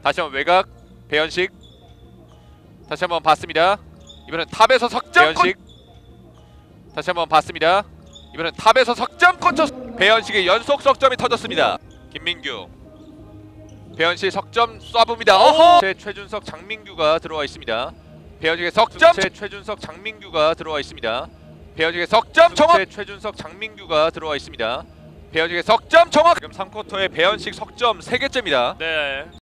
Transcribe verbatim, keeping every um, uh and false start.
다시 한번 외곽 배현식. 다시 한번 봤습니다. 이번엔 탑에서 석점 배현식. 다시 한번 봤습니다. 이번엔 탑에서 석점 꽂혔. 배현식의 연속 석점이 터졌습니다. 김민규. 배현식 석점 쏴봅니다. 어허! 제 최준석 장민규가 들어와 있습니다. 배현식의 석점. 제 최준석 장민규가 들어와 있습니다. 배현식의 석점 정확. 제 최준석 장민규가 들어와 있습니다. 배현식의 석점 정확. 지금 삼 쿼터에 배현식 석점 세 개째입니다. 네.